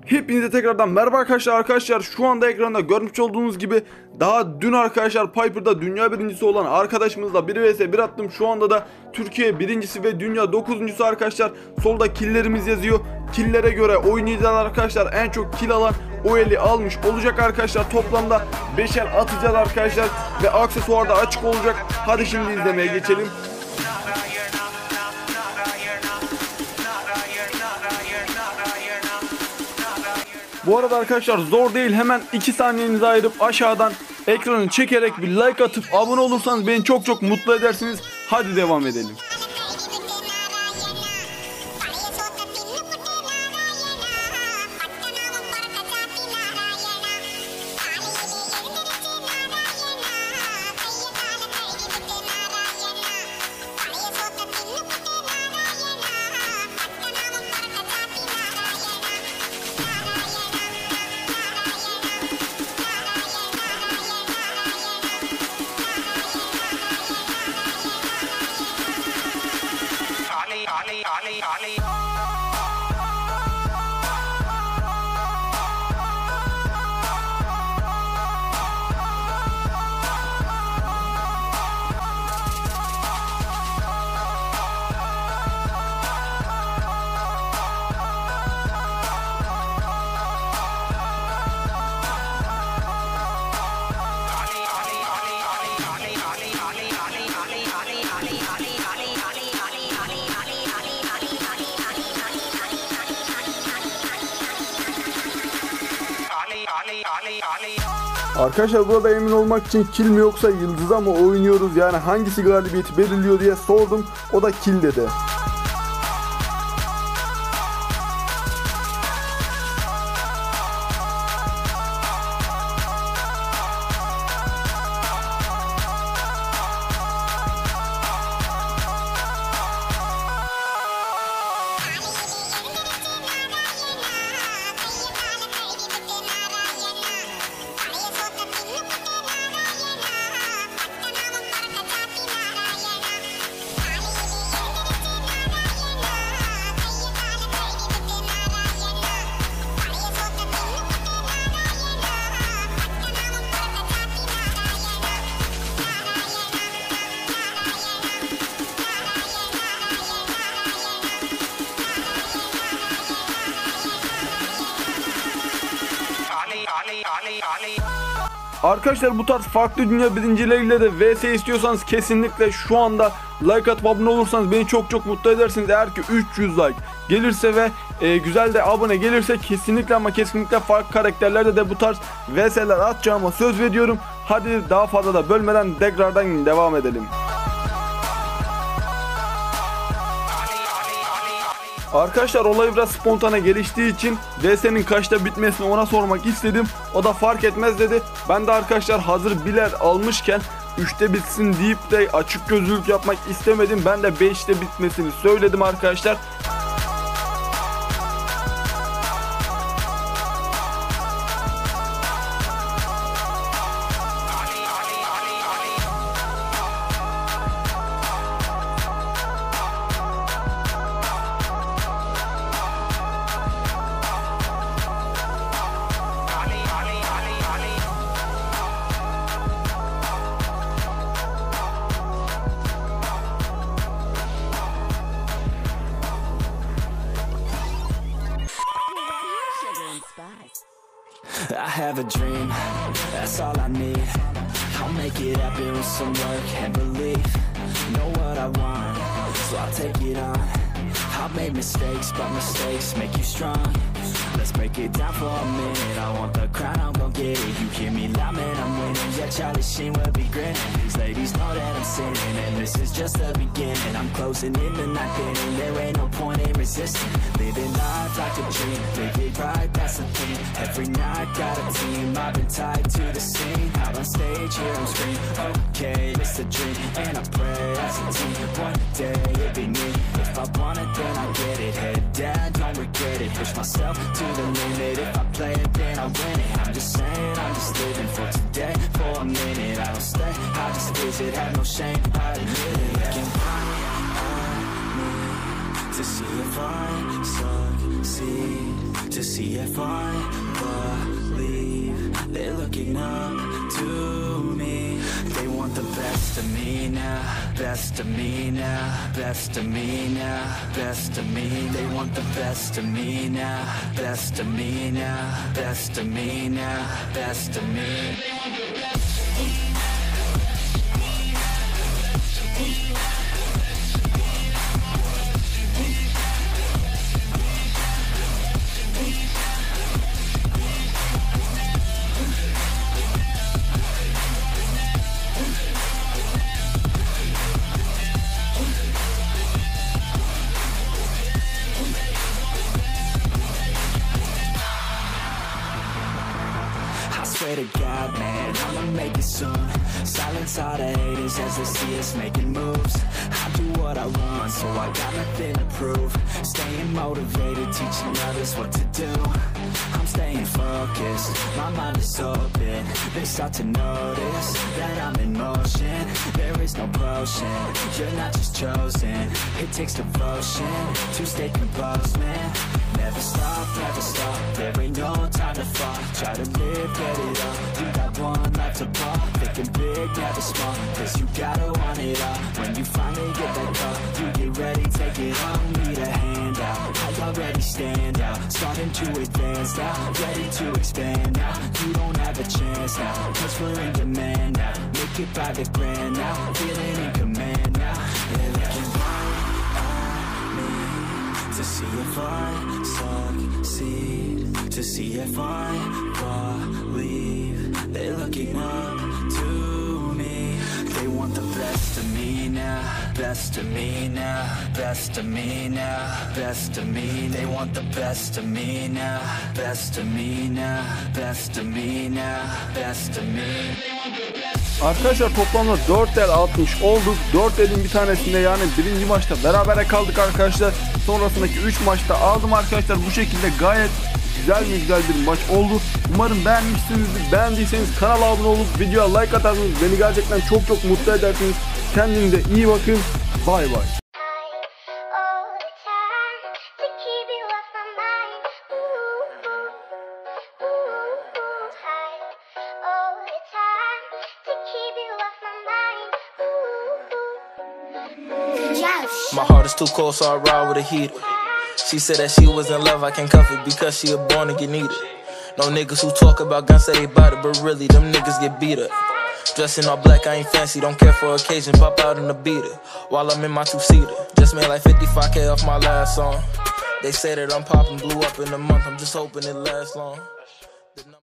Hepinize tekrardan merhaba arkadaşlar. Şu anda ekranda görmüş olduğunuz gibi daha dün arkadaşlar Piper'da dünya birincisi olan arkadaşımızla 1 vs 1 attım. Şu anda da Türkiye birincisi ve dünya 9'uncusu arkadaşlar. Solda killlerimiz yazıyor. Killere göre oynayacağız arkadaşlar. En çok kill alan o eli almış olacak arkadaşlar. Toplamda 5'er atacağız arkadaşlar ve aksesuar da açık olacak. Hadi şimdi izlemeye geçelim. Bu arada arkadaşlar zor değil, hemen 2 saniyenizi ayırıp aşağıdan ekranı çekerek bir like atıp abone olursanız beni çok mutlu edersiniz. Hadi devam edelim. Arkadaşlar burada emin olmak için kill mi yoksa yıldıza mı oynuyoruz, yani hangisi galibiyeti belirliyor diye sordum, o da kill dedi. Arkadaşlar bu tarz farklı dünya birincileriyle de vs istiyorsanız kesinlikle şu anda like atıp abone olursanız beni çok mutlu edersiniz. Eğer ki 300 like gelirse ve güzel de abone gelirse kesinlikle ama kesinlikle farklı karakterlerde de bu tarz vs'ler atacağıma söz veriyorum. Hadi daha fazla da bölmeden tekrardan devam edelim. Arkadaşlar olay biraz spontane geliştiği için VS'nin kaçta bitmesini ona sormak istedim. O da fark etmez dedi. Ben de arkadaşlar hazır biler almışken 3'te bitsin deyip de açık gözlülük yapmak istemedim. Ben de 5'te bitmesini söyledim arkadaşlar. I have a dream, that's all I need. I'll make it happen with some work and belief. Know what I want, so I'll take it on. I've made mistakes, but mistakes make you strong. Let's break it down for a minute. I want the crown, I'm gon' get it. You hear me loud, man, I'm winning. Yeah, Charlie Sheen will be grinning. These ladies know that I'm sinning, and this is just the beginning. I'm closing in the night inning. There ain't no point in resisting. Living life like a dream, live it right, that's the thing. Every night got a team, I've been tied to the scene. Out on stage, hear them scream. Okay, it's a dream, and I pray as a team. One day it'll be me. If I want it, then I get it. Head down, don't regret it. Push myself to the limit. If I play it, then I win it. I'm just saying, I'm just living for today. For a minute, I don't stay, I just visit. Have no shame, I admit it. Looking back on me to see if I succeed. to see if I believe. They're looking up to me. They want the best of me now, best of me now, best of me now, best of me. They want the best of me now, best of me now, best of me now, best of me. They want the best of me. Swear to God, man, I'ma make it soon. Silence all the haters as they see us making moves. I do what I want, so I got nothing to prove. Staying motivated, teaching others what to do. I'm staying focused, my mind is open. They start to notice that I'm in motion. There is no potion, you're not just chosen. It takes devotion to stay composed, man. Never stop, there ain't no time to fall. Try to live, get it up, you got one life to pop. Thinking big, never small, cause you gotta want it all. When you finally get that call, you get ready, take it on. Need a hand out, I already stand out. Starting to advance now, ready to expand now. You don't have a chance now, cause we're in demand now. Make it by the grand now, feeling in command now. They're looking right at me to see if I succeed, to see if I believe. They're looking up to me. They want the best of me now, best of me now, best of me now, best of me. They want the best of me now, best of me now, best of me now, best of me. Arkadaşlar toplamda 4 el atmış olduk. 4 elin bir tanesinde yani birinci maçta berabere kaldık arkadaşlar. Sonrasındaki 3 maçta aldım arkadaşlar. Bu şekilde gayet güzel bir maç oldu. Umarım beğenmişsinizdir. Beğendiyseniz kanala abone olup videoya like atarsınız. Beni gerçekten çok mutlu edersiniz. Kendinize iyi bakın. Bay bay. My heart is too cold, so I ride with a heater. She said that she was in love, I can't cuff it because she a born to get needed. No niggas who talk about guns say they bout it, but really them niggas get beat up. Dressing all black, I ain't fancy, don't care for occasion, pop out in the beater while I'm in my two-seater. Just made like 55K off my last song. They say that I'm popping, blew up in a month, I'm just hoping it lasts long.